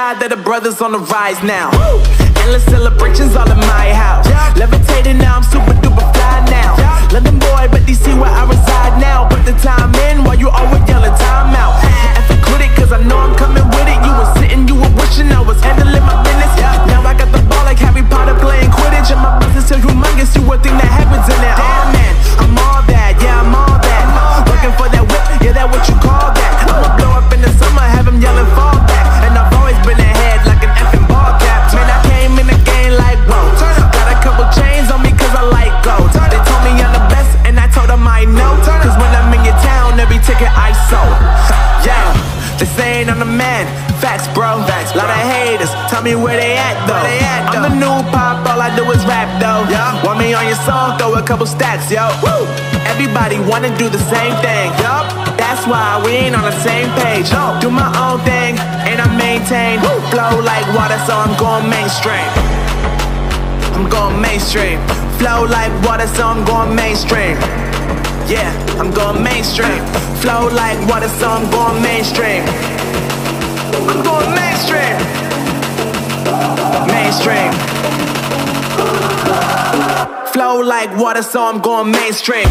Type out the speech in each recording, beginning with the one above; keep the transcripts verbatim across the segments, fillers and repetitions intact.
God that the brothers on the rise now. Woo! Endless celebrations all in my house. Yeah. Levitating now, I'm super duper fly now. Yeah. London boy, but D C where I reside now. Put the time in while you always yelling time out. And for quit it, cause I know I'm coming with it. You were sitting, you were wishing I was handling my business. Yeah. Now I got the ball like Harry Potter playing Quidditch. And my business so humongous, you would think that happens in it. Oh man, I'm all that, yeah, I'm all that. Looking for that whip, yeah, that what you call that. I'ma blow up in the summer, have him yelling fall back. And I've always been ahead like an effing ball cap. Man, I came in the game like, whoa. Got a couple chains on me cause I like gold. They told me I'm the best and I told them I know. Cause when I'm in your town, every ticket I sold. Yeah, they saying I'm the man. Facts, bro. Facts, lot of haters. Tell me where they at though. They at, though. I'm the new pop, all I do is rap though. Yeah. Want me on your song? Throw a couple stats, yo. Woo. Everybody wanna do the same thing. Yup. That's why we ain't on the same page. No. Do my own thing and I maintain. Woo. Flow like water, so I'm going mainstream. I'm going mainstream. Flow like water, so I'm going mainstream. Yeah, I'm going mainstream. Flow like water, so I'm going mainstream. I'm going mainstream. Mainstream. Flow like water, so I'm going mainstream.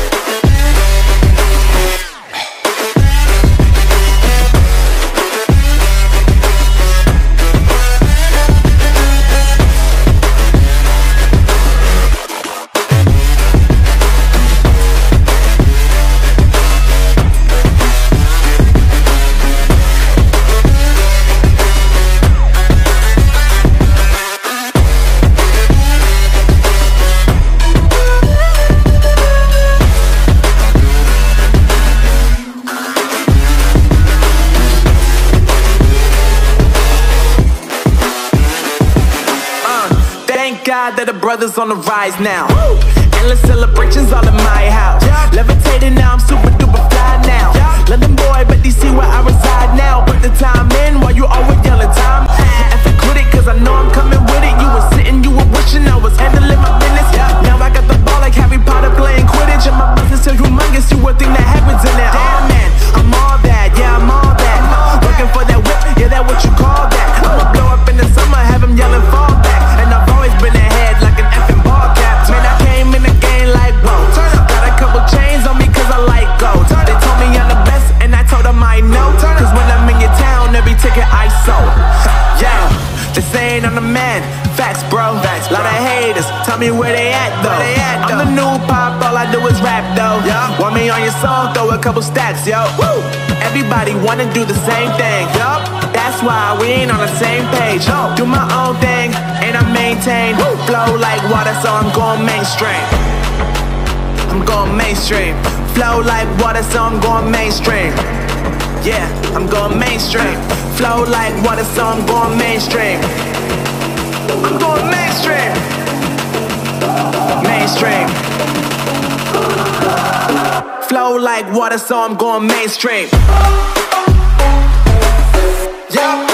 God that the brothers on the rise now. Woo! Endless celebrations all in my house. Yeah. Levitating now, I'm super duper fly now. Yeah. London boy, but D C where I reside now. Put the time in while you always yelling time. And for quit it, cause I know I'm coming with it. You were sitting, you were wishing I was handling my business. Yeah. Now I got the ball like Harry Potter playing Quidditch. And my business so humongous, you would think that happens in it. Oh man, I'm all that, yeah, I'm all that. Looking for that whip, yeah, that what you call that. I'ma blow up in the summer, have him yelling fall back. And I've always been ahead like an effing ball cap. Man, I came in the game like, whoa. Got a couple chains on me cause I like gold. They told me I'm the best and I told them I know. Cause when I'm in your town, every ticket I sold. Yeah, they saying I'm the man. Facts, bro. Facts, lot of haters. Tell me where they at though. They at, though. I'm the new pop, all I do is rap though. Yeah. Want me on your song? Throw a couple stats, yo. Woo. Everybody wanna do the same thing. Yup. That's why we ain't on the same page. No. Do my own thing and I maintain. Woo. Flow like water, so I'm going mainstream. I'm going mainstream. Flow like water, so I'm going mainstream. Yeah, I'm going mainstream. Flow like water, so I'm going mainstream. I'm going mainstream. Mainstream. Flow like water, so I'm going mainstream. Yeah.